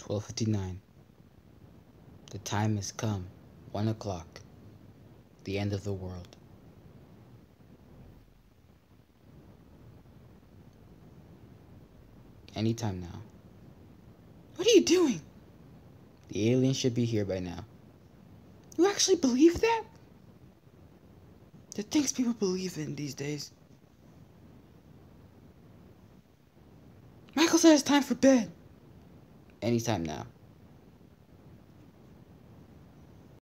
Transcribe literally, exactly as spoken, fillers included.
twelve fifty-nine. The time has come. One o'clock. The end of the world. Anytime now. What are you doing? The aliens should be here by now. You actually believe that? The things people believe in these days. Michael said it's time for bed. Anytime now.